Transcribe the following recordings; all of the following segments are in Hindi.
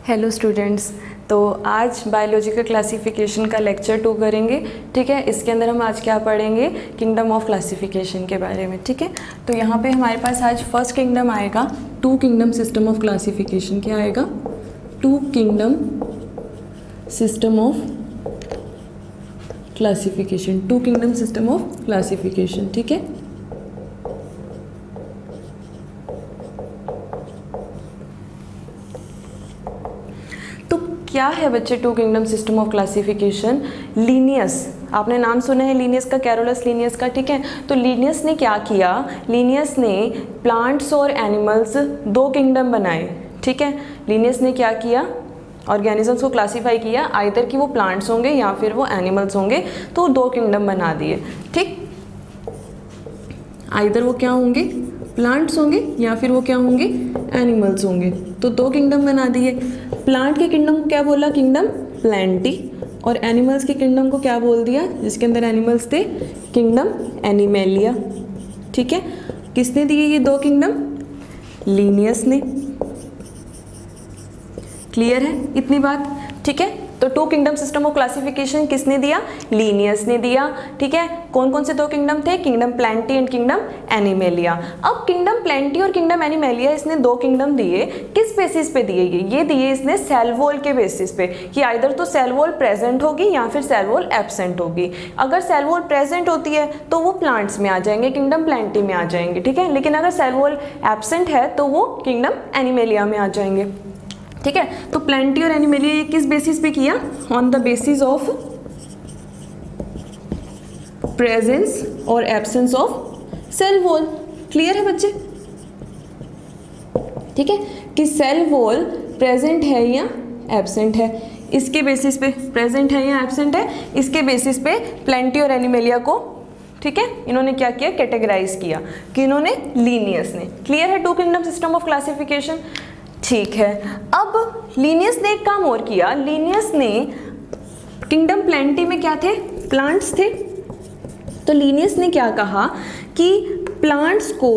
हेलो स्टूडेंट्स, तो आज बायोलॉजिकल क्लासिफिकेशन का लेक्चर 2 करेंगे। ठीक है, इसके अंदर हम आज क्या पढ़ेंगे, किंगडम ऑफ क्लासिफिकेशन के बारे में। ठीक है, तो यहाँ पे हमारे पास आज फर्स्ट किंगडम आएगा 2 किंगडम सिस्टम ऑफ क्लासिफिकेशन। क्या आएगा? 2 kingdom system of classification, 2 kingdom system of classification. ठीक है, क्या है बच्चे 2 kingdom system of classification? Linnaeus, आपने नाम सुना है लीनियस का, कैरोलस लीनियस का। ठीक है, तो लीनियस ने क्या किया, लीनियस ने प्लांट्स और एनिमल्स 2 किंगडम बनाए। ठीक है, लीनियस ने क्या किया, ऑर्गेनिजम्स को क्लासीफाई किया, आइदर कि वो प्लांट्स होंगे या फिर वो एनिमल्स होंगे, तो 2 किंगडम बना दिए। ठीक, आइदर वो क्या होंगे, प्लांट्स होंगे या फिर वो क्या होंगे, एनिमल्स होंगे, तो 2 किंगडम बना दिए। प्लांट के किंगडम को क्या बोला, किंगडम प्लांटी, और एनिमल्स के किंगडम को क्या बोल दिया, जिसके अंदर एनिमल्स थे, किंगडम एनिमेलिया। ठीक है, किसने दिए ये 2 किंगडम? लीनियस ने। क्लियर है इतनी बात? ठीक है, तो 2 किंगडम सिस्टम ऑफ क्लासिफिकेशन किसने दिया? लीनियस ने दिया। ठीक है, कौन कौन से 2 किंगडम थे? Kingdom plantae and kingdom animalia. अब किंगडम प्लांटी और किंगडम एनिमेलिया इसने 2 किंगडम दिए, किस बेसिस पे दिए? ये दिए इसने सेल वॉल के बेसिस पे, कि आइदर तो सेल वॉल प्रेजेंट होगी या फिर सेल वॉल एब्सेंट होगी। अगर सेल वॉल प्रेजेंट होती है तो वो प्लांट्स में आ जाएंगे, किंगडम प्लांटी में आ जाएंगे। ठीक है, लेकिन अगर सेल वॉल एब्सेंट है तो वो किंगडम एनिमेलिया में आ जाएंगे। ठीक है, तो प्लांटी और एनिमेलिया ये किस बेसिस पे किया? On the basis of presence और absence of cell wall. Clear है बच्चे? ठीक है, कि सेल वॉल प्रेजेंट है या एब्सेंट है, इसके बेसिस पे, प्रेजेंट है या एब्सेंट है, इसके बेसिस पे प्लांटी और एनिमेलिया को, ठीक है, इन्होंने क्या किया, कैटेगराइज किया। कि इन्होंने? लीनियस ने। क्लियर है 2 किंगडम सिस्टम ऑफ क्लासिफिकेशन? ठीक है, अब लीनियस ने एक काम और किया। लीनियस ने किंगडम प्लांटी में क्या थे, प्लांट्स थे, तो लीनियस ने क्या कहा कि प्लांट्स को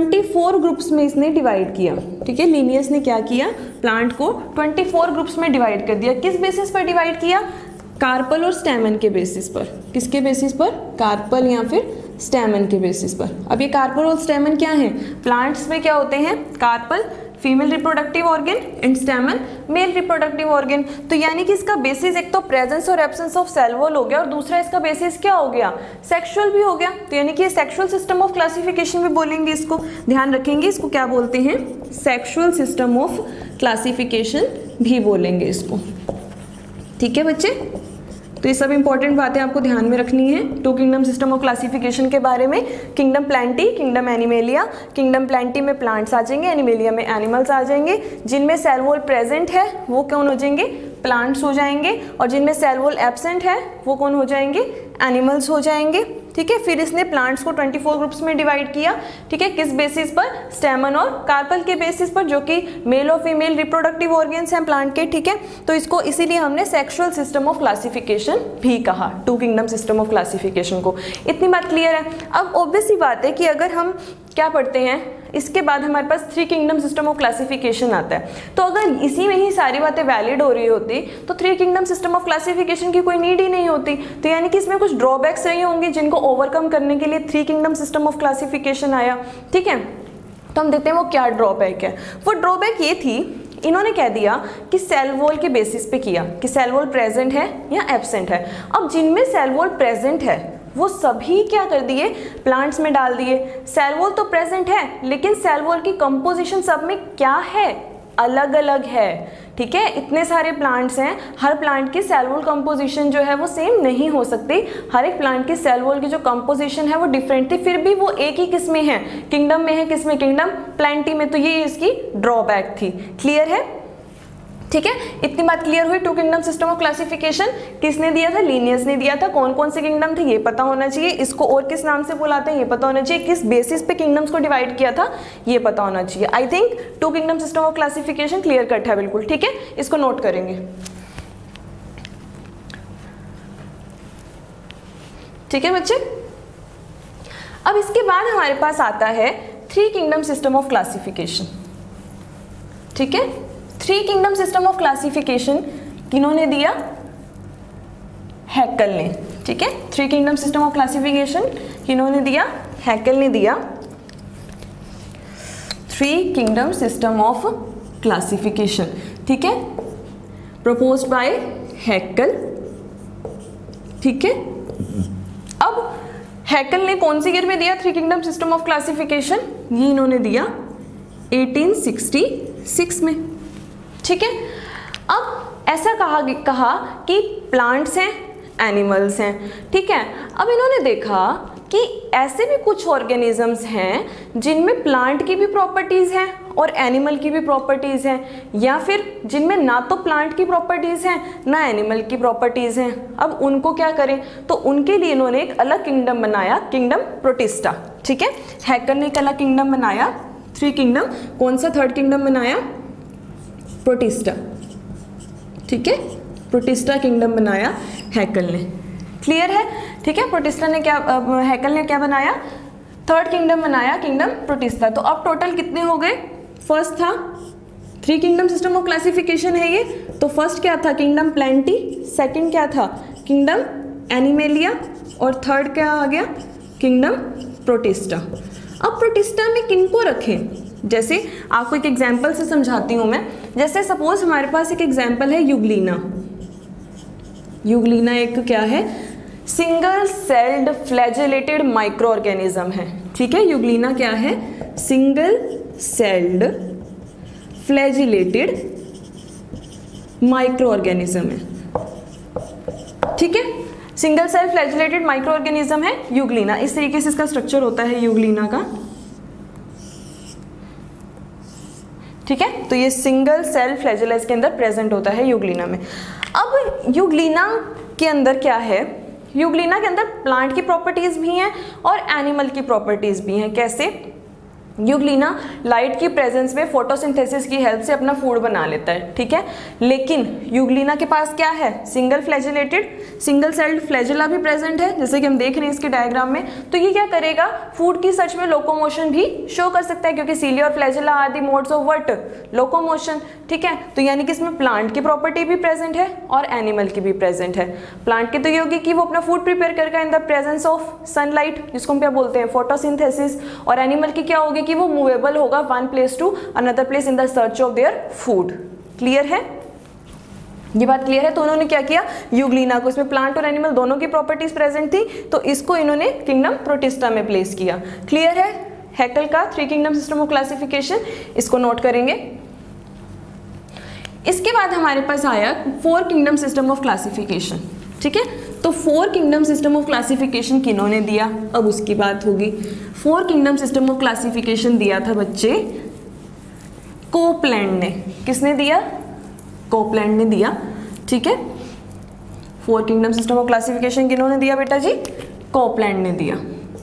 24 ग्रुप्स में इसने डिवाइड किया। ठीक है, लीनियस ने क्या किया, प्लांट को 24 ग्रुप्स में डिवाइड कर दिया। किस बेसिस पर डिवाइड किया? कार्पल और स्टैमेन के बेसिस पर। किसके बेसिस पर? कार्पल या फिर स्टैमेन के बेसिस पर। अब ये कार्पल और स्टैमेन क्या है? प्लांट्स में क्या होते हैं? Carpel female reproductive organ and stamen male reproductive organ. तो यानी कि इसका बेसिस एक तो प्रेजेंस और एब्सेंस ऑफ सेल वॉल हो गया, और दूसरा इसका बेसिस क्या हो गया, सेक्सुअल भी हो गया। तो यानी कि सेक्सुअल सिस्टम ऑफ क्लासिफिकेशन भी बोलेंगे इसको, ध्यान रखेंगे, इसको क्या बोलते हैं, सेक्सुअल सिस्टम ऑफ क्लासिफिकेशन भी बोलेंगे इसको। ठीक है बच्चे, तो ये सब इंपॉर्टेंट बातें आपको ध्यान में रखनी है 2 किंगडम सिस्टम ऑफ क्लासिफिकेशन के बारे में। Kingdom Plantae, kingdom Animalia. Kingdom Plantae में प्लांट्स आ जाएंगे, एनिमेलिया में एनिमल्स आ जाएंगे। जिनमें सेल वॉल प्रेजेंट है वो कौन हो जाएंगे, प्लांट्स हो जाएंगे, और जिनमें सेल वॉल एब्सेंट है वो कौन हो जाएंगे, एनिमल्स हो जाएंगे। ठीक है, फिर इसने प्लांट्स को 24 ग्रुप्स में डिवाइड किया। ठीक है, किस बेसिस पर? स्टैमन और कार्पल के बेसिस पर, जो कि मेल और फीमेल रिप्रोडक्टिव ऑर्गन्स हैं प्लांट के। ठीक है, तो इसको इसीलिए हमने सेक्सुअल सिस्टम ऑफ क्लासिफिकेशन भी कहा, 2 किंगडम सिस्टम ऑफ क्लासिफिकेशन को। इतनी बात क्लियर है? अब ऑब्वियस सी बात है कि अगर हम क्या पढ़ते हैं, इसके बाद हमारे पास 3 किंगडम सिस्टम ऑफ क्लासिफिकेशन आता है। तो अगर इसी में ही सारी बातें वैलिड हो रही होती तो 3 किंगडम सिस्टम ऑफ क्लासिफिकेशन की कोई नीड ही नहीं होती। तो यानी कि इसमें कुछ ड्रॉबैक्स रही होंगी जिनको ओवरकम करने के लिए 3 किंगडम सिस्टम ऑफ क्लासिफिकेशन आया। ठीक है, तो हम देखते हैं वो क्या ड्रॉबैक है। वो ड्रॉबैक ये थी, इन्होंने कह दिया कि सेल वॉल के बेसिस पे किया कि सेल वॉल प्रेजेंट है या एब्सेंट है। अब जिनमें सेल वॉल प्रेजेंट है वो सभी क्या कर दिए, प्लांट्स में डाल दिए। सेल वॉल तो प्रेजेंट है, लेकिन सेल वॉल की कंपोजिशन सब में क्या है, अलग अलग है। ठीक है, इतने सारे प्लांट्स हैं, हर प्लांट की सेल वॉल कंपोजिशन जो है वो सेम नहीं हो सकती। हर एक प्लांट की सेल वॉल की जो कंपोजिशन है वो डिफरेंट थी, फिर भी वो एक ही किस में है, किंगडम में है। किसमें? किंगडम प्लांटी में। तो ये इसकी ड्रॉबैक थी। क्लियर है? ठीक है, इतनी बात क्लियर हुई 2 किंगडम सिस्टम ऑफ क्लासिफिकेशन किसने दिया था, लीनियस ने दिया था। कौन कौन से किंगडम थे ये पता होना चाहिए, इसको और किस नाम से बुलाते हैं ये पता होना चाहिए, किस बेसिस पे किंगडम्स को डिवाइड किया था ये पता होना चाहिए। I think 2 kingdom system of classification clear cut है बिल्कुल। ठीक है, इसको नोट करेंगे। ठीक है बच्चे, अब इसके बाद हमारे पास आता है 3 किंगडम सिस्टम ऑफ क्लासिफिकेशन। ठीक है, three kingdom system of classification किन्होंने दिया? हैकेल ने, ठीक है। Three kingdom system of classification किन्होंने दिया? हैकेल ने दिया। Three kingdom system of classification, ठीक है, प्रपोज्ड बाय हैकेल, ठीक है। अब हैकेल ने कौन सी ईयर में दिया three kingdom system of classification? ये इन्होंने दिया 1866 में, ठीक है। अब ऐसा कहा कि प्लांट्स हैं, एनिमल्स हैं, ठीक है। अब इन्होंने देखा कि ऐसे भी कुछ ऑर्गेनिजम्स हैं जिनमें प्लांट की भी प्रॉपर्टीज़ हैं और एनिमल की भी प्रॉपर्टीज़ हैं, या फिर जिनमें ना तो प्लांट की प्रॉपर्टीज़ हैं ना एनिमल की प्रॉपर्टीज़ हैं। अब उनको क्या करें? तो उनके लिए इन्होंने एक अलग किंगडम बनाया, किंगडम प्रोटिस्टा, ठीक है। हैकेल ने एक अलग किंगडम बनाया, थ्री किंगडम। कौन सा थर्ड किंगडम बनाया? प्रोटिस्टा, ठीक है, प्रोटिस्टा किंगडम बनाया हैकेल ने। क्लियर है, ठीक है। प्रोटिस्टा ने क्या, हैकेल ने क्या बनाया? थर्ड किंगडम बनाया, किंगडम प्रोटिस्टा। तो अब टोटल कितने हो गए? फर्स्ट था three kingdom system of classification है ये, तो फर्स्ट क्या था? किंगडम प्लेंटी, सेकंड क्या था? किंगडम एनिमेलिया, और थर्ड क्या आ गया? Kingdom protista. अब प्रोटिस्टा में किनको रखें? जैसे आपको एक एग्जांपल से समझाती हूँ मैं। जैसे सपोज हमारे पास एक एग्जांपल है यूग्लिना। यूग्लिना एक क्या है? Single celled flagellated microorganism है, ठीक है। यूग्लिना क्या है? Single celled flagellated microorganism है, ठीक है। Single cell flagellated microorganism है यूग्लिना। इस तरीके से इसका स्ट्रक्चर होता है यूग्लिना का, ठीक है। तो ये सिंगल सेल फ्लैजिला के अंदर प्रेजेंट होता है यूग्लिना में। अब यूग्लिना के अंदर क्या है? यूग्लिना के अंदर प्लांट की प्रॉपर्टीज भी हैं और एनिमल की प्रॉपर्टीज भी हैं। कैसे? यूग्लिना लाइट की प्रेजेंस में फोटोसिंथेसिस की हेल्प से अपना फूड बना लेता है, ठीक है। लेकिन यूग्लिना के पास क्या है? Single flagellated, single celled flagella भी प्रेजेंट है, जैसे कि हम देख रहे हैं इसके डायग्राम में। तो ये क्या करेगा? फूड की सर्च में लोकोमोशन भी शो कर सकता है, क्योंकि सीलिया और flagella are the modes of what? Locomotion, ठीक है। तो यानी कि इसमें प्लांट की प्रॉपर्टी भी प्रेजेंट है और एनिमल की भी प्रेजेंट है। प्लांट की तो ये होगी कि वो अपना फूड प्रिपेयर करेगा in the presence of sunlight, जिसको हम क्या बोलते हैं? फोटोसिंथेसिस। और एनिमल की क्या होगी कि वो मूवेबल होगा one place to another place in the search of their food. Clear है? ये बात क्लियर है? तो उन्होंने क्या किया? यूग्लिना को, इसमें प्लांट और एनिमल दोनों की प्रॉपर्टीज प्रेजेंट थी, तो इसको इन्होंने किंगडम प्रोटिस्टा में प्लेस किया। क्लियर है? हैकेल का three kingdom system of classification, इसको नोट करेंगे। इसके बाद हमारे पास आया four kingdom system of classification, ठीक है। तो four kingdom system of classification किन्होंने दिया? अब उसकी बात होगी। Four kingdom system of classification दिया था बच्चे कोपलैंड ने। किसने दिया? कोपलैंड ने दिया, ठीक है। Four kingdom system of classification किन्होंने दिया बेटा जी? कोपलैंड ने दिया,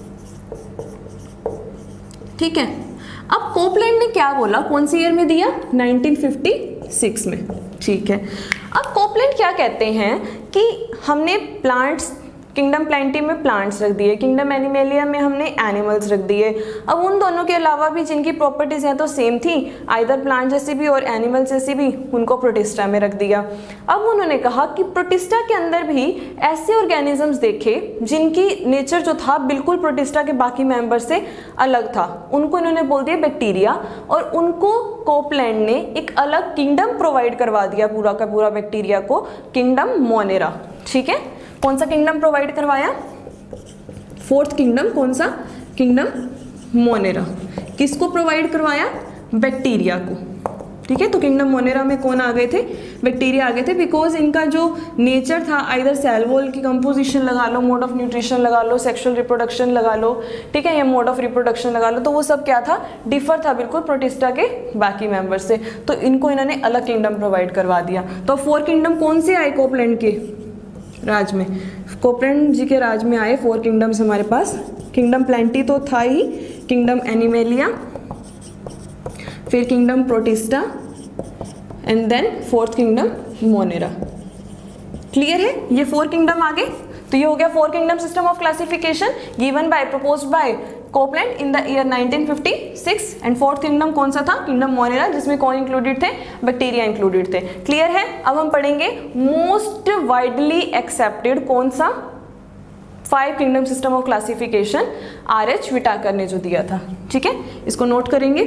ठीक है। अब कोपलैंड ने क्या बोला? कौन सी ईयर में दिया? 1956 में, ठीक है। अब कोपलैंड क्या कहते हैं कि हमने प्लांट्स, किंगडम प्लेंटी में प्लांट्स रख दिए, किंगडम एनिमेलिया में हमने एनिमल्स रख दिए। अब उन दोनों के अलावा भी जिनकी प्रॉपर्टीज हैं तो सेम थी, आइदर प्लांट जैसी भी और एनिमल जैसी भी, उनको प्रोटिस्टा में रख दिया। अब उन्होंने कहा कि प्रोटिस्टा के अंदर भी ऐसे ऑर्गेनिजम्स देखे जिनकी नेचर जो था बिल्कुल प्रोटिस्टा के बाकी मेंबर से अलग था, उनको इन्होंने बोल दिया बैक्टीरिया, और उनको कोपलैंड ने एक अलग किंगडम प्रोवाइड करवा दिया पूरा का पूरा बैक्टीरिया को, किंगडम मोनेरा, ठीक है। कौन सा किंगडम प्रोवाइड करवाया? Fourth kingdom. कौन सा? Kingdom Monera. किसको प्रोवाइड करवाया? बैक्टीरिया को, ठीक है। तो किंगडम मोनेरा में कौन आ गए थे? बैक्टीरिया आ गए थे, बिकॉज इनका जो नेचर था, आइदर सेल वॉल की कंपोजिशन लगा लो, मोड ऑफ न्यूट्रिशन लगा लो, सेक्सुअल रिप्रोडक्शन लगा लो, ठीक है, या मोड ऑफ रिप्रोडक्शन लगा लो, तो वो सब क्या था? डिफर था बिल्कुल प्रोटिस्टा के बाकी मेंबर से। तो इनको इन्होंने अलग किंगडम प्रोवाइड करवा दिया। तो फोर किंगडम कौन से आए कोपलैंड के राज में? कोपलैंड जी के राज में आए फोर किंगडम्स हमारे पास। किंगडम प्लेंटी तो था ही, किंगडम एनिमेलिया, फिर kingdom Protista, and then fourth kingdom Monera. Clear है? ये फोर किंगडम आ गए। तो ये हो गया four kingdom system of classification given by, proposed by Copeland in the year 1956 and fourth kingdom कौन सा था? किंगडम मोनेरा, जिसमें कौन इंक्लूडेड थे? बैक्टीरिया इंक्लूडेड थे। क्लियर है? अब हम पढ़ेंगे मोस्ट वाइडली एक्सेप्टेड कौन सा 5 kingdom system of classification RH. Whittaker ने जो दिया था। ठीक है, इसको नोट करेंगे।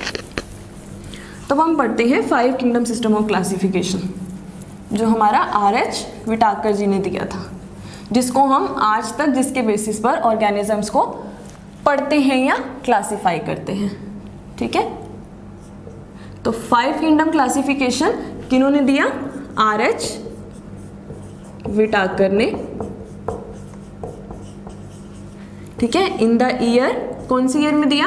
तब हम पढ़ते हैं 5 किंगडम सिस्टम ऑफ क्लासिफिकेशन जो हमारा आर.एच. विटाकर जी ने दिया था, जिसको हम आज तक जिसके बेसिस पर ऑर्गेनिजम्स को पढ़ते हैं या क्लासिफाई करते हैं। ठीक है, तो 5 किंगडम क्लासिफिकेशन किन्होंने दिया? आर.एच. विटाकर ने। ठीक है, इन द ईयर, कौन सी ईयर में दिया?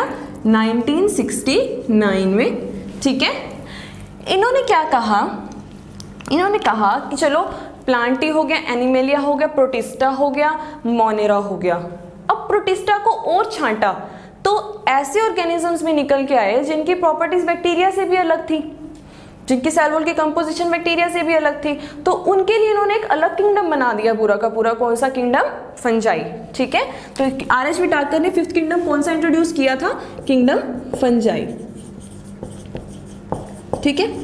1969 में। ठीक है, इन्होंने क्या कहा? इन्होंने कहा कि चलो प्लांटी हो गया, एनिमेलिया हो गया, प्रोटिस्टा हो गया, मोनेरा हो गया। अब प्रोटिस्टा को और छांटा तो ऐसे ऑर्गेनिजम्स में निकल के आए जिनकी प्रॉपर्टीज बैक्टीरिया से भी अलग थी, जिनकी सेल वॉल की कंपोजिशन बैक्टीरिया से भी अलग थी। तो उनके लिए इन्होंने एक अलग किंगडम बना दिया पूरा का पूरा। कौन सा किंगडम? फंजाई। ठीक है, तो आर.एच. विटाकर ने 5th किंगडम कौन सा इंट्रोड्यूस किया था? Kingdom Fungi. ठीक है,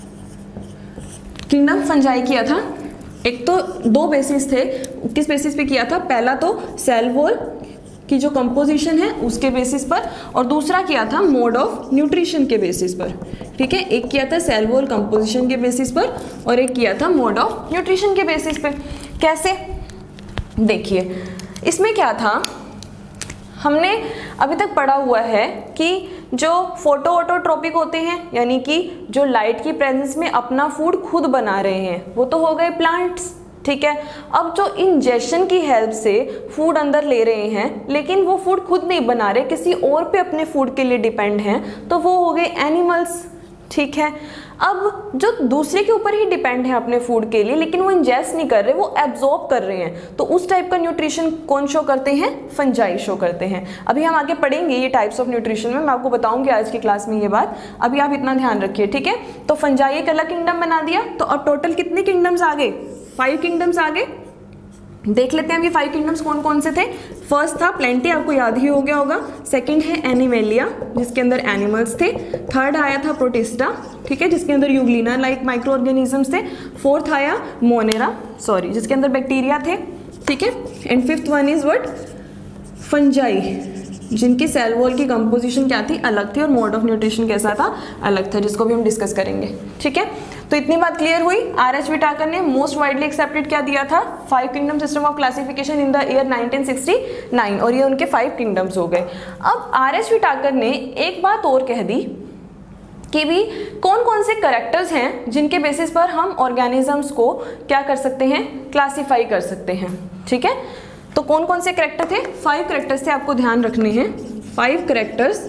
किंगडम फंजाई किया था। एक तो 2 बेसिस थे। किस बेसिस पे किया था? पहला तो सेल वॉल की जो कंपोजिशन है उसके बेसिस पर, और दूसरा किया था मोड ऑफ न्यूट्रिशन के बेसिस पर। ठीक है, एक किया था सेल वॉल कंपोजिशन के बेसिस पर और एक किया था मोड ऑफ न्यूट्रिशन के बेसिस पे। कैसे? देखिए, इसमें क्या था, हमने अभी तक पढ़ा हुआ है कि जो फोटो ऑटोट्रोपिक होते हैं, यानी कि जो लाइट की प्रेजेंस में अपना फूड खुद बना रहे हैं, वो तो हो गए प्लांट्स। ठीक है, अब जो इंजेक्शन की हेल्प से फूड अंदर ले रहे हैं लेकिन वो फूड खुद नहीं बना रहे, किसी और पे अपने फूड के लिए डिपेंड हैं, तो वो हो गए एनिमल्स। ठीक है, अब जो दूसरे के ऊपर ही डिपेंड है अपने फूड के लिए लेकिन वो इंजेस्ट नहीं कर रहे, वो एब्जॉर्ब कर रहे हैं, तो उस टाइप का न्यूट्रिशन कौन शो करते हैं? फंजाई शो करते हैं। अभी हम आगे पढ़ेंगे ये टाइप्स ऑफ न्यूट्रिशन में, मैं आपको बताऊंगी आज की क्लास में ये बात। अभी आप इतना ध्यान रखिए। ठीक है, तो फंजाई एक अलग किंगडम बना दिया। तो अब टोटल कितने किंगडम्स आ गए? 5 किंगडम्स आ गए। देख लेते हैं ये 5 किंगडम्स कौन कौन से थे। फर्स्ट था प्लेंटी, आपको याद ही हो गया होगा। सेकंड है एनिमेलिया, जिसके अंदर एनिमल्स थे। थर्ड आया था प्रोटिस्टा, ठीक है, जिसके अंदर यूग्लिना लाइक माइक्रो ऑर्गेनिजम्स थे। फोर्थ आया मोनेरा, जिसके अंदर बैक्टीरिया थे। ठीक है, and fifth one is what? Fungi, जिनकी सेल वॉल की कंपोजिशन क्या थी? अलग थी, और मोड ऑफ न्यूट्रिशन कैसा था? अलग था, जिसको भी हम डिस्कस करेंगे। ठीक है, तो इतनी बात क्लियर हुई। आर.एच. विटाकर ने मोस्ट वाइडली एक्सेप्टेड क्या दिया था? 5 kingdom system of classification in the year 1969, और ये उनके 5 किंगडम्स हो गए। अब आर.एच. विटाकर ने एक बात और कह दी कि भी कौन कौन से करेक्टर्स हैं जिनके बेसिस पर हम ऑर्गेनिजम्स को क्या कर सकते हैं? क्लासीफाई कर सकते हैं। ठीक है, तो कौन कौन से करेक्टर थे? 5 करेक्टर्स थे, आपको ध्यान रखने हैं। 5 करेक्टर्स,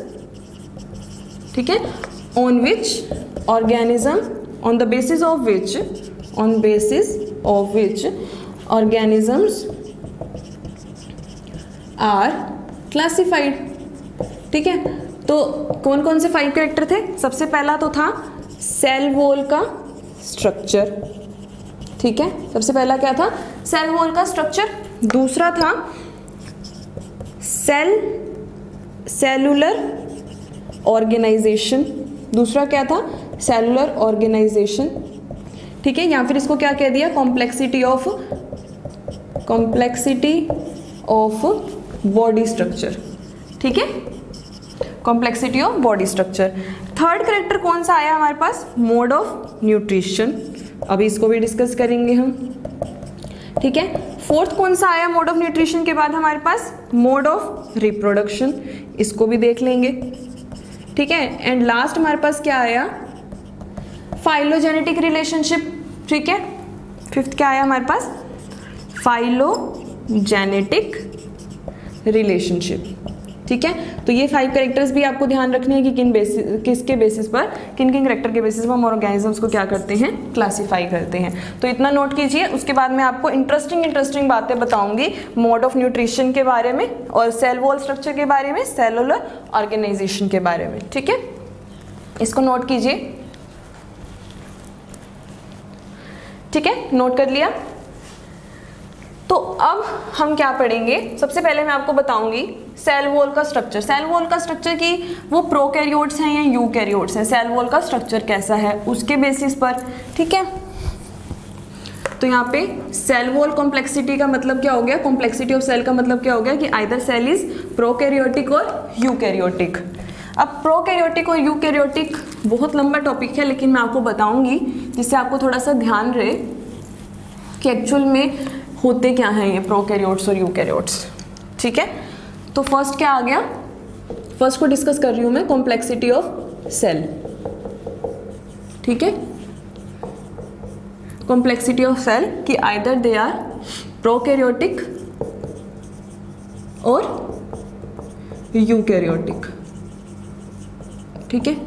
ठीक है, on which organism, on the basis of which organisms are classified। ठीक है, तो कौन कौन से 5 कैरेक्टर थे? सबसे पहला तो था सेल वॉल का स्ट्रक्चर। ठीक है, सबसे पहला क्या था? सेल वॉल का स्ट्रक्चर। दूसरा था सेलुलर ऑर्गेनाइजेशन। दूसरा क्या था? Cellular organisation. ठीक है, या फिर इसको क्या कह दिया? Complexity of body structure. ठीक है, complexity of body structure. Third character कौन सा आया हमारे पास? Mode of nutrition. अभी इसको भी डिस्कस करेंगे हम। ठीक है, फोर्थ कौन सा आया मोड ऑफ न्यूट्रिशन के बाद हमारे पास? Mode of reproduction. इसको भी देख लेंगे। ठीक है, एंड लास्ट हमारे पास क्या आया? Phylogenetic relationship. ठीक है, फिफ्थ क्या आया हमारे पास? Phylogenetic relationship. ठीक है, तो ये 5 कैरेक्टर्स भी आपको ध्यान रखने हैं कि किसके बेसिस पर, किन किन कैरेक्टर के बेसिस पर हम ऑर्गेनिजम्स को क्या करते हैं? क्लासीफाई करते हैं। तो इतना नोट कीजिए। उसके बाद मैं आपको इंटरेस्टिंग बातें बताऊंगी मोड ऑफ न्यूट्रिशन के बारे में, और सेल वॉल स्ट्रक्चर के बारे में, सेलुलर ऑर्गेनाइजेशन के बारे में। ठीक है, इसको नोट कीजिए। ठीक है, नोट कर लिया। तो अब हम क्या पढ़ेंगे, सबसे पहले मैं आपको बताऊंगी सेल वॉल का स्ट्रक्चर। सेल वॉल का स्ट्रक्चर की वो प्रोकैरियोट्स हैं या यूकैरियोट्स हैं, सेल वॉल का स्ट्रक्चर कैसा है उसके बेसिस पर, ठीक है। तो यहाँ पे सेल वॉल कॉम्प्लेक्सिटी का मतलब क्या हो गया, कॉम्प्लेक्सिटी ऑफ सेल का मतलब क्या हो गया कि आइदर सेल इज प्रोकैरियोटिक और यूकैरियोटिक। अब प्रोकैरियोटिक और यूकैरियोटिक बहुत लंबा टॉपिक है, लेकिन मैं आपको बताऊंगी जिससे आपको थोड़ा सा ध्यान रहे कि एक्चुअल में होते क्या हैं ये प्रोकैरियोट्स और यूकैरियोट्स, ठीक है। तो फर्स्ट क्या आ गया, फर्स्ट को डिस्कस कर रही हूं मैं, कॉम्प्लेक्सिटी ऑफ सेल, ठीक है। कॉम्प्लेक्सिटी ऑफ सेल कि आइदर दे आर प्रोकैरियोटिक और यूकैरियोटिक, ठीक है।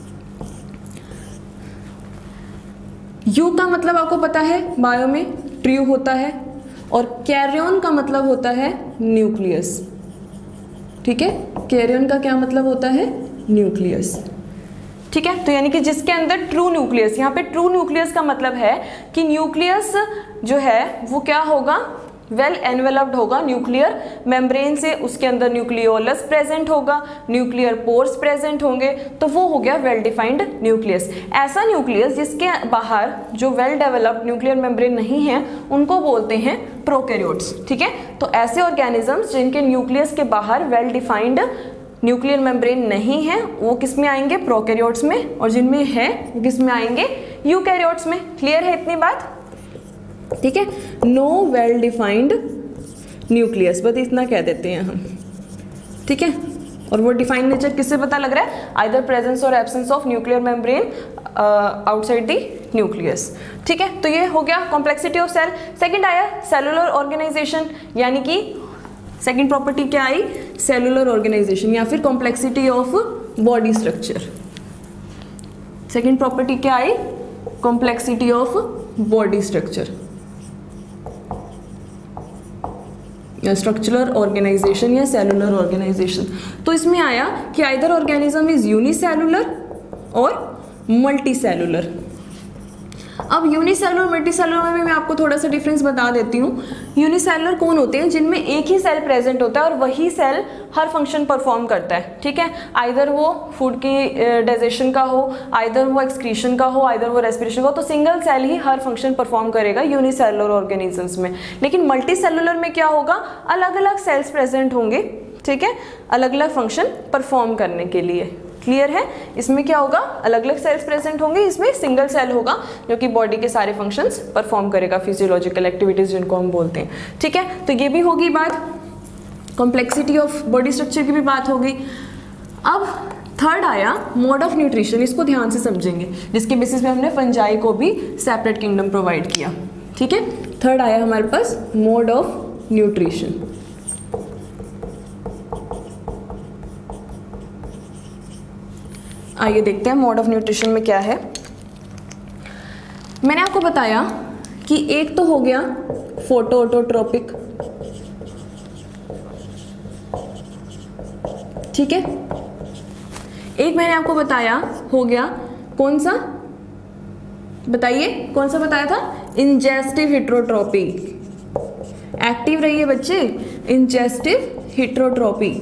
यू का मतलब आपको पता है बायो में ट्रू होता है, और कैरियन का मतलब होता है न्यूक्लियस, ठीक है। कैरियन का क्या मतलब होता है, न्यूक्लियस, ठीक है। तो यानी कि जिसके अंदर ट्रू न्यूक्लियस, यहाँ पे ट्रू न्यूक्लियस का मतलब है कि न्यूक्लियस जो है वो क्या होगा, वेल एनवेलप्ड होगा न्यूक्लियर मेम्ब्रेन से, उसके अंदर न्यूक्लियोलस प्रेजेंट होगा, न्यूक्लियर पोर्स प्रेजेंट होंगे, तो वो हो गया वेल डिफाइंड न्यूक्लियस। ऐसा न्यूक्लियस जिसके बाहर जो वेल डेवलप्ड न्यूक्लियर मेम्ब्रेन नहीं है उनको बोलते हैं प्रोकैरियोट्स, ठीक है। तो ऐसे ऑर्गेनिजम्स जिनके न्यूक्लियस के बाहर वेल डिफाइंड न्यूक्लियर मेम्ब्रेन नहीं है वो किस में आएंगे, प्रोकैरियोट्स में, और जिनमें है वो किस में आएंगे, यूकैरियोट्स में। क्लियर है इतनी बात, ठीक है। नो वेल डिफाइंड न्यूक्लियस, बस इतना कह देते हैं हम, ठीक है। और वो डिफाइंड नेचर किससे पता लग रहा है, आइदर प्रेजेंस और absence of nuclear membrane outside the nucleus, ठीक है। तो ये हो गया कॉम्प्लेक्सिटी ऑफ सेल। सेकंड आया सेलुलर ऑर्गेनाइजेशन, यानी कि सेकंड प्रॉपर्टी क्या आई, सेलुलर ऑर्गेनाइजेशन या फिर complexity of body structure. Second property क्या आई, कॉम्प्लेक्सिटी ऑफ बॉडी स्ट्रक्चर या स्ट्रक्चरल ऑर्गेनाइजेशन या सेलुलर ऑर्गेनाइजेशन। तो इसमें आया कि आइदर ऑर्गेनिज्म इज यूनिसेलुलर और मल्टी सेलुलर। अब यूनिसेलुलर मल्टीसेलुलर में मैं आपको थोड़ा सा डिफरेंस बता देती हूँ। यूनिसेलुलर कौन होते हैं, जिनमें एक ही सेल प्रेजेंट होता है और वही सेल हर फंक्शन परफॉर्म करता है, ठीक है। आइदर वो फूड की डाइजेशन का हो, आइदर वो एक्सक्रीशन का हो, आइदर वो रेस्पिरेशन का हो, तो सिंगल सेल ही हर फंक्शन परफॉर्म करेगा यूनिसेलुलर ऑर्गेनिजम्स में। लेकिन मल्टी सेलुलर में क्या होगा, अलग अलग सेल्स प्रेजेंट होंगे, ठीक है, अलग अलग फंक्शन परफॉर्म करने के लिए। क्लियर है, इसमें क्या होगा, अलग अलग सेल्स प्रेजेंट होंगे, इसमें सिंगल सेल होगा जो कि बॉडी के सारे फंक्शंस परफॉर्म करेगा, फिजियोलॉजिकल एक्टिविटीज जिनको हम बोलते हैं, ठीक है। तो ये भी होगी बात, कॉम्प्लेक्सिटी ऑफ बॉडी स्ट्रक्चर की भी बात होगी। अब थर्ड आया मोड ऑफ न्यूट्रिशन, इसको ध्यान से समझेंगे, जिसके बेसिस पे हमने फंजाई को भी सेपरेट किंगडम प्रोवाइड किया, ठीक है। थर्ड आया हमारे पास मोड ऑफ न्यूट्रिशन। आइए देखते हैं मोड ऑफ न्यूट्रिशन में क्या है। मैंने आपको बताया कि एक तो हो गया फोटो ऑटोट्रोपिक, ठीक है। एक मैंने आपको बताया हो गया कौन सा, बताइए कौन सा बताया था, इंजेस्टिव हिट्रोट्रोपी। एक्टिव रहिए बच्चे, इंजेस्टिव हिट्रोट्रोपी,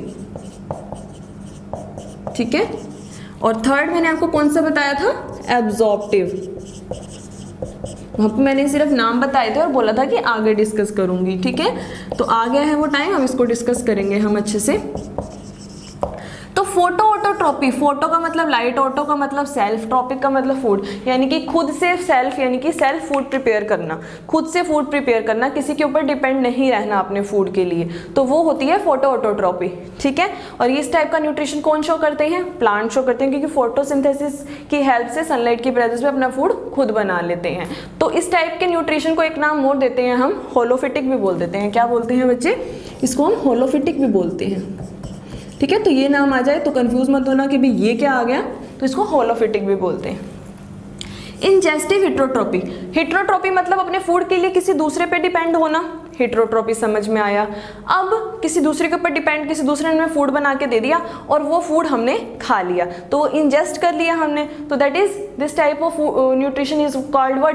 ठीक है। और थर्ड मैंने आपको कौन सा बताया था, एब्जॉर्प्टिव। वहाँ पे मैंने सिर्फ नाम बताए थे और बोला था कि आगे डिस्कस करूंगी, ठीक है। तो आ गया है वो टाइम, अब इसको डिस्कस करेंगे हम अच्छे से। तो फोटो ऑटोट्रोपी, फोटो का मतलब लाइट, ऑटो का मतलब सेल्फ, ट्रॉपिक का मतलब फूड, यानी कि खुद से सेल्फ, यानी कि सेल्फ फूड प्रिपेयर करना, खुद से फूड प्रिपेयर करना, किसी के ऊपर डिपेंड नहीं रहना अपने फूड के लिए, तो वो होती है फोटो ऑटोट्रोपी, ठीक है। और इस टाइप का न्यूट्रिशन कौन शो करते हैं, प्लांट शो करते हैं, क्योंकि फोटोसिंथेसिस की हेल्प से सनलाइट की प्रेजेंस में अपना फूड खुद बना लेते हैं। तो इस टाइप के न्यूट्रिशन को एक नाम और देते हैं हम, होलोफिटिक भी बोल देते हैं। क्या बोलते हैं बच्चे, इसको हम होलोफिटिक भी बोलते हैं, ठीक है। तो ये नाम आ जाए तो कंफ्यूज मत होना कि भाई ये क्या आ गया, तो इसको होलोफिटिक भी बोलते हैं। इंजेस्टिव हिट्रोट्रोपी, हिट्रोट्रोपी मतलब अपने फूड के लिए किसी दूसरे पे डिपेंड होना, हिट्रोट्रोपी समझ में आया। अब किसी दूसरे के ऊपर डिपेंड, किसी दूसरे ने फूड बना के दे दिया और वो फूड हमने खा लिया, तो इंजेस्ट कर लिया हमने, तो that is this type of nutrition is called what,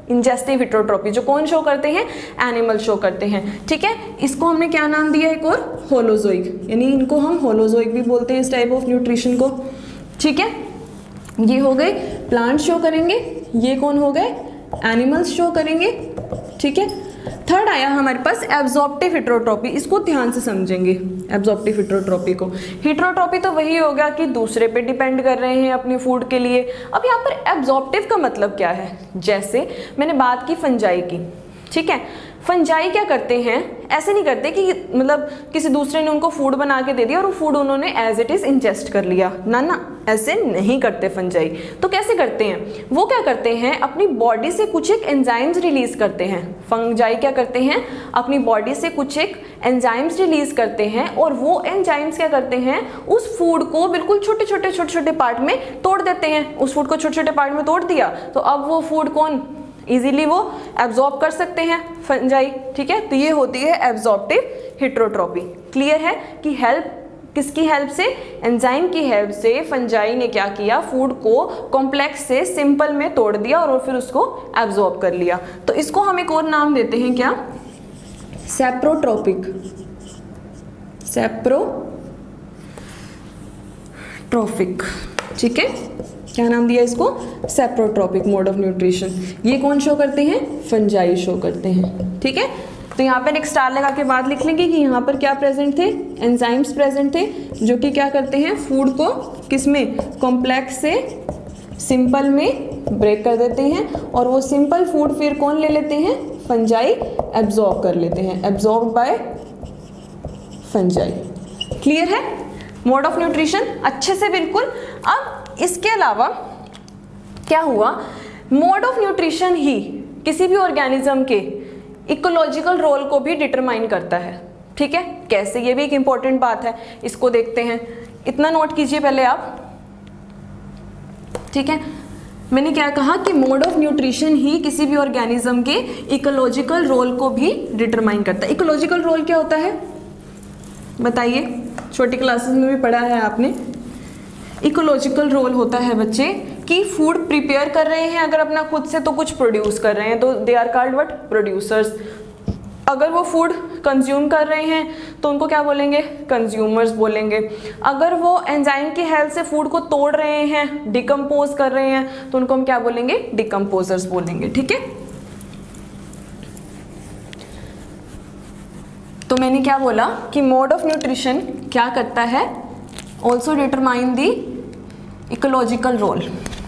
ingestive heterotrophy, जो कौन शो करते हैं, एनिमल शो करते हैं, ठीक है। इसको हमने क्या नाम दिया एक और, होलोजोइक, यानी इनको हम होलोजोइक भी बोलते हैं इस टाइप ऑफ न्यूट्रिशन को, ठीक है। ये हो गए प्लांट शो करेंगे, ये कौन हो गए, एनिमल्स शो करेंगे, ठीक है। थर्ड आया हमारे पास एब्जॉर्प्टिव हेटेरोट्रॉपी, इसको ध्यान से समझेंगे एब्जॉर्प्टिव हेटेरोट्रॉपी को। हेटेरोट्रॉपी तो वही हो गया कि दूसरे पे डिपेंड कर रहे हैं अपने फूड के लिए। अब यहाँ पर एब्जॉर्प्टिव का मतलब क्या है, जैसे मैंने बात की फंजाई की, ठीक है। फंजाई क्या करते हैं, ऐसे नहीं करते कि मतलब किसी दूसरे ने उनको फूड बना के दे दिया और वो फूड उन्होंने एज इट इज इंजेस्ट कर लिया, ना ना, ऐसे नहीं करते फंजाई। तो कैसे करते हैं, वो क्या करते हैं, अपनी बॉडी से कुछ एक एंजाइम्स रिलीज करते हैं। फंजाई क्या करते हैं, अपनी बॉडी से कुछ एक एंजाइम्स रिलीज करते हैं, और वो एंजाइम्स क्या करते हैं, उस फूड को बिल्कुल छोटे छोटे पार्ट में तोड़ देते हैं। उस फूड को छोटे छोटे पार्ट में तोड़ दिया तो अब वो फूड कौन इजीली वो एब्जॉर्ब कर सकते हैं, फंजाई, ठीक है। तो ये होती है एब्जॉर्प्टिव हेटेरोट्रॉपी। क्लियर है कि हेल्प किसकी हेल्प से, एंजाइम की हेल्प से फंजाई ने क्या किया, फूड को कॉम्प्लेक्स से सिंपल में तोड़ दिया और फिर उसको एब्जॉर्ब कर लिया। तो इसको हम एक और नाम देते हैं क्या, सेप्रोट्रोपिक, सेप्रोट्रोपिक, ठीक है। क्या नाम दिया इसको, सेप्रोट्रोपिक मोड ऑफ न्यूट्रिशन। ये कौन शो करते हैं, फंजाई शो करते हैं, ठीक है। तो यहाँ पे एक स्टार लगा के बाद लिख लेंगे कि यहाँ पर क्या प्रेजेंट थे, एंजाइम्स प्रेजेंट थे, जो कि क्या करते हैं, फूड को किसमें, कॉम्प्लेक्स से सिंपल में ब्रेक कर देते हैं, और वो सिंपल फूड फिर कौन ले लेते हैं, फंजाई एब्जॉर्ब कर लेते हैं, एब्जॉर्ब बाय फंजाई। क्लियर है मोड ऑफ न्यूट्रिशन अच्छे से, बिल्कुल। अब इसके अलावा क्या हुआ, मोड ऑफ न्यूट्रिशन ही किसी भी ऑर्गेनिज्म के इकोलॉजिकल रोल को भी डिटरमाइन करता है, ठीक है। कैसे, ये भी एक इंपॉर्टेंट बात है, इसको देखते हैं। इतना नोट कीजिए पहले आप, ठीक है। मैंने क्या कहा कि मोड ऑफ न्यूट्रिशन ही किसी भी ऑर्गेनिज्म के इकोलॉजिकल रोल को भी डिटरमाइन करता है। इकोलॉजिकल रोल क्या होता है बताइए, छोटी क्लासेस में भी पढ़ा है आपने। इकोलॉजिकल रोल होता है बच्चे कि फूड प्रिपेयर कर रहे हैं अगर अपना खुद से, तो कुछ प्रोड्यूस कर रहे हैं, तो they are called what, producers. अगर वो फूड कंज्यूम कर रहे हैं तो उनको क्या बोलेंगे, कंज्यूमर्स बोलेंगे। अगर वो एंजाइम की हेल्प से फूड को तोड़ रहे हैं, डिकम्पोज कर रहे हैं, तो उनको हम क्या बोलेंगे, डिकम्पोजर्स बोलेंगे, ठीक है। तो मैंने क्या बोला कि मोड ऑफ न्यूट्रिशन क्या करता है, also determine the ecological role.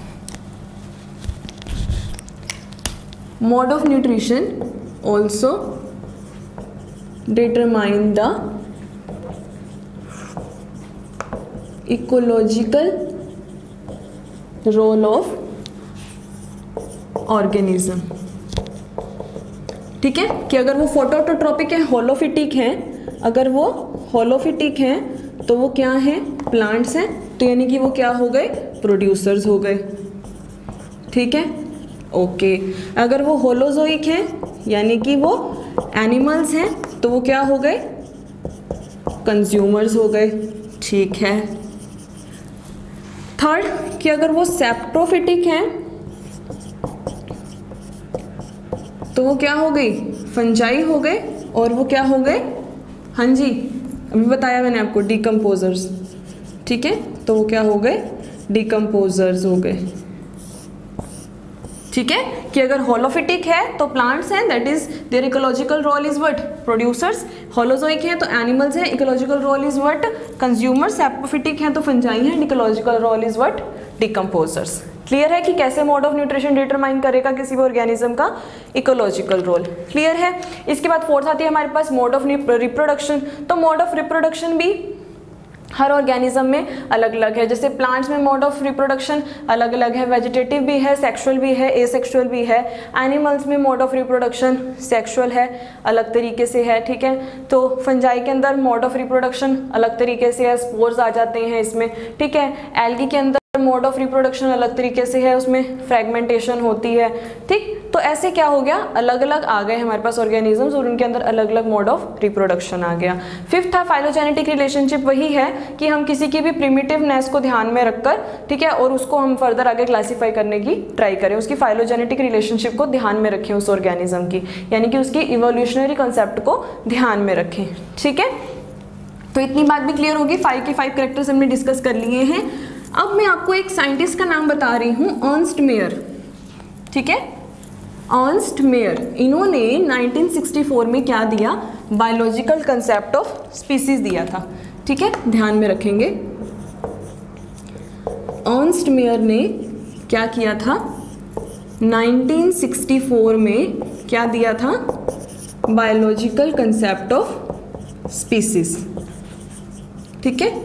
Mode of nutrition also determine the ecological role of organism, ठीक है। कि अगर वो फोटोट्रोपिक है, होलोफिटिक हैं, अगर वो होलोफिटिक हैं तो वो क्या हैं, प्लांट्स हैं, तो यानी कि वो क्या हो गए, प्रोड्यूसर्स हो गए, ठीक है, ओके। अगर वो होलोजोइक हैं यानी कि वो एनिमल्स हैं, तो वो क्या हो गए, कंज्यूमर्स हो गए, ठीक है। थर्ड कि अगर वो सेप्टोफिटिक हैं तो वो क्या हो गई, फंजाई हो गए, और वो क्या हो गए, हाँ जी अभी बताया मैंने आपको, डिकम्पोजर्स, ठीक है। तो वो क्या हो गए, डिकम्पोजर्स हो गए, ठीक है। कि अगर होलोफिटिक है तो प्लांट्स हैं, that is their ecological role is what, producers. Holozoic हैं तो एनिमल्स हैं, ecological role is what, consumers. Saprophytic हैं तो फंजाई हैं, ecological role is what, decomposers. Clear है कि कैसे मोड ऑफ न्यूट्रिशन डिटरमाइन करेगा किसी भी ऑर्गेनिज्म का इकोलॉजिकल रोल, क्लियर है। इसके बाद फोर्थ आती है हमारे पास मोड ऑफ रिप्रोडक्शन। तो मोड ऑफ रिप्रोडक्शन भी हर ऑर्गेनिज्म में अलग अलग है। जैसे प्लांट्स में मोड ऑफ रिप्रोडक्शन अलग अलग है, वेजिटेटिव भी है, सेक्सुअल भी है, एसेक्सुअल भी है। एनिमल्स में मोड ऑफ रिप्रोडक्शन सेक्सुअल है, अलग तरीके से है, ठीक है। तो फंजाई के अंदर मोड ऑफ रिप्रोडक्शन अलग तरीके से है, स्पोर्स आ जाते हैं इसमें, ठीक है। एल्गी के अंदर मोड ऑफ रिप्रोडक्शन अलग तरीके से है, उसमें फ्रेगमेंटेशन होती है, ठीक। तो ऐसे क्या हो गया, अलग अलग आ गए हमारे पास ऑर्गेनिजम्स और उनके अंदर अलग अलग मोड ऑफ रिप्रोडक्शन आ गया। फिफ्थ था फाइलोजेनेटिक रिलेशनशिप, वही है कि हम किसी की भी प्रिमिटिवनेस को ध्यान में रखकर, ठीक है, और उसको हम फर्दर आगे क्लासीफाई करने की ट्राई करें, उसकी फाइलोजेनेटिक रिलेशनशिप को ध्यान में रखें उस ऑर्गेनिज्म की, यानी कि उसकी इवोल्यूशनरी कंसेप्ट को ध्यान में रखें, ठीक है। तो इतनी बात भी क्लियर होगी, 5 के 5 कैरेक्टर्स हमने डिस्कस कर लिए हैं। अब मैं आपको एक साइंटिस्ट का नाम बता रही हूँ, अर्नस्ट मेयर, ठीक है, अर्नस्ट मेयर। इन्होंने 1964 में क्या दिया, बायोलॉजिकल कंसेप्ट ऑफ स्पीसीज दिया था, ठीक है, ध्यान में रखेंगे। अर्नस्ट मेयर ने क्या किया था, 1964 में क्या दिया था, बायोलॉजिकल कंसेप्ट ऑफ स्पीसीज, ठीक है।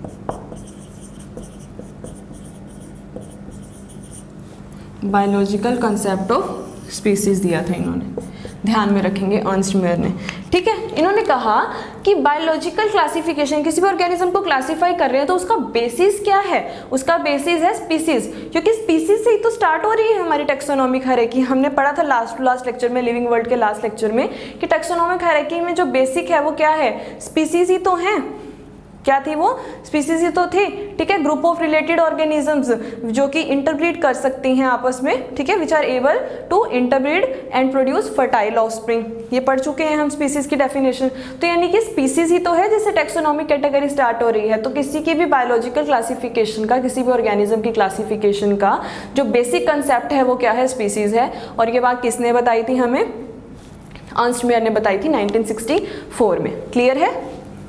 बायोलॉजिकल कंसेप्ट ऑफ स्पीसीज दिया था इन्होंने, ध्यान में रखेंगे अर्नस्ट मेयर ने, ठीक है। इन्होंने कहा कि बायोलॉजिकल क्लासिफिकेशन, किसी भी ऑर्गेनिज्म को क्लासिफाई कर रहे हैं तो उसका बेसिस क्या है, उसका बेसिस है स्पीसीज, क्योंकि स्पीसीज से ही तो स्टार्ट हो रही है हमारी टैक्सोनॉमिक हायरार्की। हमने पढ़ा था लास्ट लेक्चर में, लिविंग वर्ल्ड के लास्ट लेक्चर में, कि टैक्सोनॉमिक हायरार्की में जो बेसिक है वो क्या है, स्पीसीज ही तो है। क्या थी वो, स्पीसीज ही तो थी, ठीक है, ग्रुप ऑफ रिलेटेड ऑर्गेनिजम्स जो कि इंटरब्रीड कर सकती हैं आपस में, ठीक है, which are able to interbreed and produce fertile offspring. ये पढ़ चुके हैं हम स्पीसीज की डेफिनेशन। तो यानी कि स्पीसीज ही तो है जिससे टैक्सोनॉमिक कैटेगरी स्टार्ट हो रही है। तो किसी की भी बायोलॉजिकल क्लासिफिकेशन का, किसी भी ऑर्गेनिज्म की क्लासिफिकेशन का जो बेसिक कंसेप्ट है वो क्या है, स्पीसीज है। और ये बात किसने बताई थी हमें, अर्नस्ट मेयर ने बताई थी 1964 में। क्लियर है,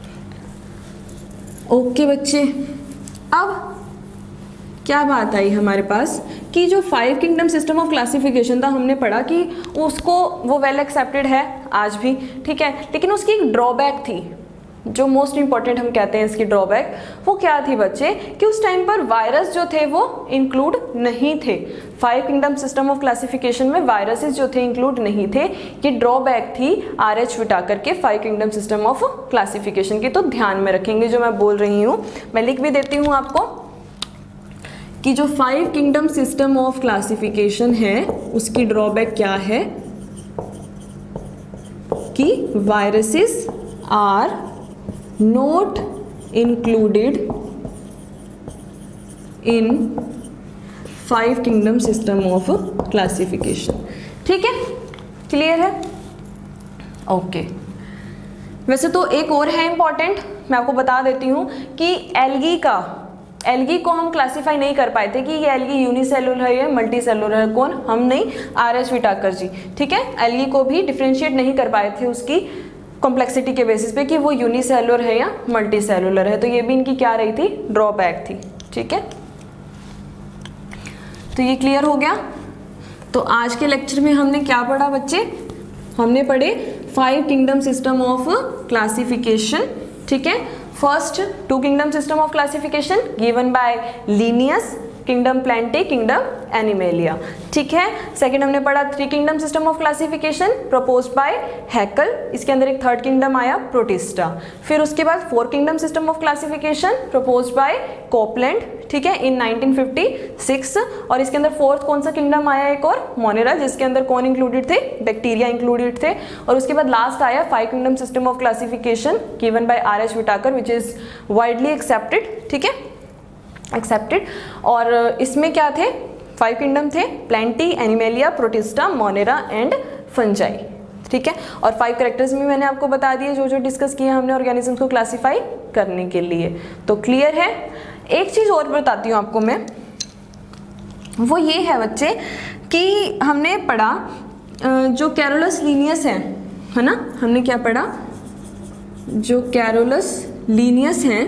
ओके बच्चे। अब क्या बात आई हमारे पास कि जो 5 किंगडम सिस्टम ऑफ क्लासिफिकेशन था, हमने पढ़ा कि उसको वो वेल एक्सेप्टेड है आज भी, ठीक है, लेकिन उसकी एक ड्रॉबैक थी, जो मोस्ट इंपॉर्टेंट हम कहते हैं इसकी ड्रॉबैक, वो क्या थी बच्चे, कि उस टाइम पर वायरस जो थे वो इंक्लूड नहीं थे। 5 किंगडम सिस्टम ऑफ क्लासिफिकेशन में वायरसेस जो थे इंक्लूड नहीं थे। ये ड्रॉबैक थी RH विटाकर के 5 किंगडम सिस्टम ऑफ क्लासिफिकेशन की। तो ध्यान में रखेंगे जो मैं बोल रही हूँ, मैं लिख भी देती हूँ आपको कि जो 5 किंगडम सिस्टम ऑफ क्लासिफिकेशन है उसकी ड्रॉबैक क्या है, कि viruses are not included in 5 kingdom system of classification, ठीक है, क्लियर है, ओके। वैसे तो एक और है इंपॉर्टेंट, मैं आपको बता देती हूँ कि एल्गी को हम क्लासीफाई नहीं कर पाए थे कि ये एल्गी यूनिसेलुलर है या मल्टी सेलुलर है, कौन, हम नहीं, RH विटाकर जी, ठीक है। एल्गी को भी डिफ्रेंशिएट नहीं कर पाए थे उसकी कॉम्प्लेक्सिटी के बेसिस पे कि वो यूनिसेलुलर है या मल्टी सेलुलर है। तो ये भी इनकी क्या रही थी, ड्रॉबैक थी, ठीक है। तो ये क्लियर हो गया। तो आज के लेक्चर में हमने क्या पढ़ा बच्चे, हमने पढ़े 5 किंगडम सिस्टम ऑफ क्लासिफिकेशन, ठीक है। First 2 kingdom system of classification given by Linnaeus, kingdom Plantae, kingdom Animalia, ठीक है। सेकंड हमने पढ़ा 3 kingdom system of classification proposed by Haeckel, इसके अंदर एक थर्ड किंगडम आया प्रोटिस्टा। फिर उसके बाद 4 kingdom system of classification proposed by Copeland, ठीक है, इन 1956। और इसके अंदर फोर्थ कौन सा किंगडम आया, एक और मोनेरा, जिसके अंदर कौन इंक्लूडेड थे, बैक्टीरिया इंक्लूडेड थे। और उसके बाद लास्ट आया 5 kingdom system of classification given by RH Whittaker which is widely accepted, ठीक है, एक्सेप्टेड। और इसमें क्या थे, 5 किंगडम थे, Plantae, Animalia, Protista, Monera and Fungi, ठीक है। और 5 कैरेक्टर्स भी मैंने आपको बता दिए जो जो डिस्कस किए हमने ऑर्गेनिजम्स को क्लासिफाई करने के लिए। तो क्लियर है। एक चीज़ और बताती हूँ आपको मैं, वो ये है बच्चे कि हमने पढ़ा जो कैरोलस लीनियस है ना, हमने क्या पढ़ा, जो कैरोलस लीनियस हैं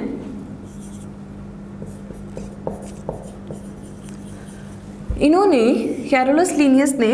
इन्होंने, कैरोलस लीनियस ने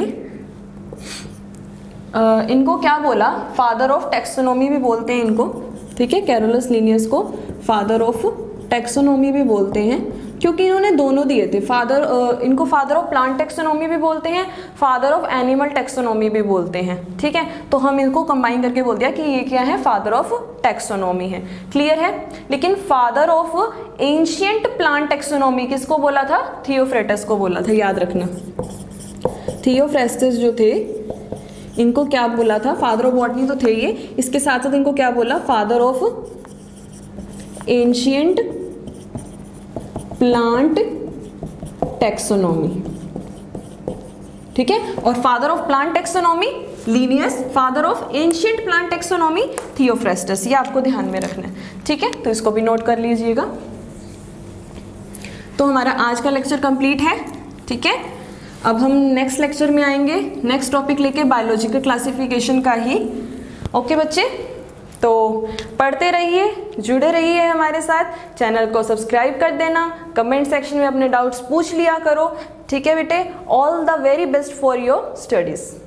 इनको क्या बोला, फादर ऑफ टैक्सोनॉमी भी बोलते हैं इनको, ठीक है। कैरोलस लीनियस को फादर ऑफ टैक्सोनॉमी भी बोलते हैं। क्योंकि इन्होंने दोनों दिए थे, इनको फादर ऑफ प्लांट टेक्सोनॉमी भी बोलते हैं, फादर ऑफ एनिमल टेक्सोनॉमी भी बोलते हैं, ठीक है। तो हम इनको कंबाइन करके बोल दिया कि ये क्या है, फादर ऑफ टेक्सोनॉमी है, क्लियर है। लेकिन father of ancient plant taxonomy किसको बोला था, थियोफ्रेटस को बोला था, याद रखना। थियोफ्रेस्टस जो थे इनको क्या बोला था, फादर ऑफ बॉटनी तो थे ये, इसके साथ साथ इनको क्या बोला, father of ancient plant taxonomy, ठीक है। और father of plant taxonomy Linnaeus, father of ancient plant taxonomy Theophrastus, ये आपको ध्यान में रखना है, ठीक है। तो इसको भी नोट कर लीजिएगा। तो हमारा आज का लेक्चर कंप्लीट है, ठीक है। अब हम नेक्स्ट लेक्चर में आएंगे, नेक्स्ट टॉपिक लेके बायोलॉजिकल क्लासिफिकेशन का ही। ओके बच्चे, तो पढ़ते रहिए, जुड़े रहिए हमारे साथ, चैनल को सब्सक्राइब कर देना, कमेंट सेक्शन में अपने डाउट्स पूछ लिया करो, ठीक है बेटे। All the very best for your studies.